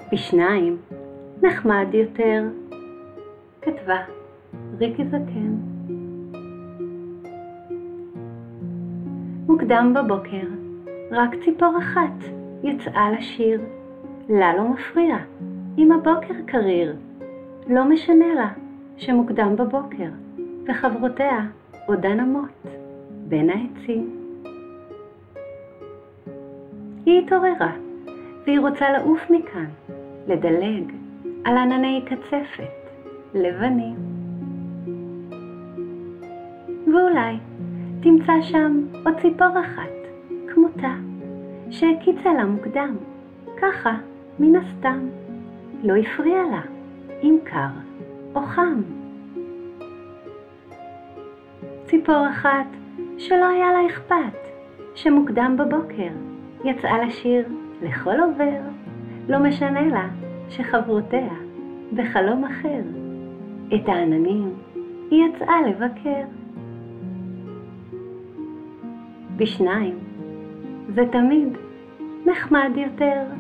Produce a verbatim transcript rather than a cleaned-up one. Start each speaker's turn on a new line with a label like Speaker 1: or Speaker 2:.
Speaker 1: בשניים נחמד יותר. כתבה ריקי זקן. מוקדם בבוקר רק ציפור אחת יצאה לשיר. לה לא מפריע אם הבוקר קריר. לא משנה לה שמוקדם בבוקר וחברותיה עודן נמות בין העצים. היא התעוררה והיא רוצה לעוף מכאן, לדלג על ענני קצפת לבנים. ואולי תמצא שם עוד ציפור אחת כמותה שהקיצה לה מוקדם, ככה מן הסתם. לא הפריע לה אם קר או חם. ציפור אחת שלא היה לה אכפת שמוקדם בבוקר יצאה לשיר לכל עובר. לא משנה לה שחברותיה בחלום אחר. את העננים היא יצאה לבקר. בשניים זה תמיד נחמד יותר.